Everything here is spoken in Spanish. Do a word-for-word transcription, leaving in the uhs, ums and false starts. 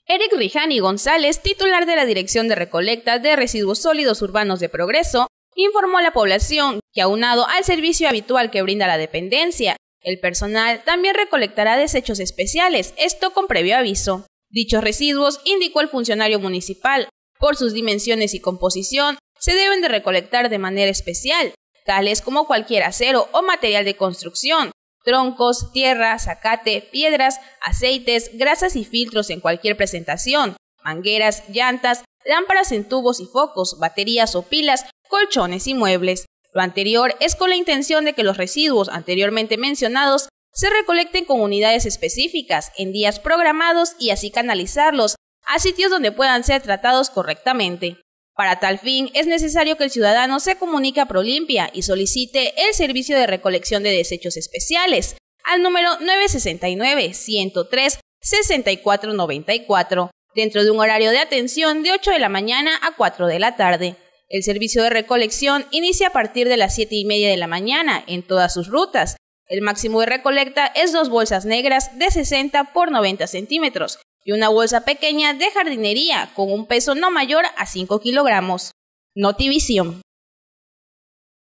Eric Rijani González, titular de la Dirección de Recolecta de Residuos Sólidos Urbanos de Progreso, informó a la población que, aunado al servicio habitual que brinda la dependencia, el personal también recolectará desechos especiales, esto con previo aviso. Dichos residuos, indicó el funcionario municipal, por sus dimensiones y composición, se deben de recolectar de manera especial, tales como cualquier acero o material de construcción, troncos, tierra, zacate, piedras, aceites, grasas y filtros en cualquier presentación, mangueras, llantas, lámparas en tubos y focos, baterías o pilas, colchones y muebles. Lo anterior es con la intención de que los residuos anteriormente mencionados se recolecten con unidades específicas en días programados y así canalizarlos a sitios donde puedan ser tratados correctamente. Para tal fin, es necesario que el ciudadano se comunique a Prolimpia y solicite el servicio de recolección de desechos especiales al número nueve seis nueve, ciento tres, sesenta y cuatro noventa y cuatro, dentro de un horario de atención de ocho de la mañana a cuatro de la tarde. El servicio de recolección inicia a partir de las siete y media de la mañana en todas sus rutas. El máximo de recolecta es dos bolsas negras de sesenta por noventa centímetros y una bolsa pequeña de jardinería con un peso no mayor a cinco kilogramos. Notivisión.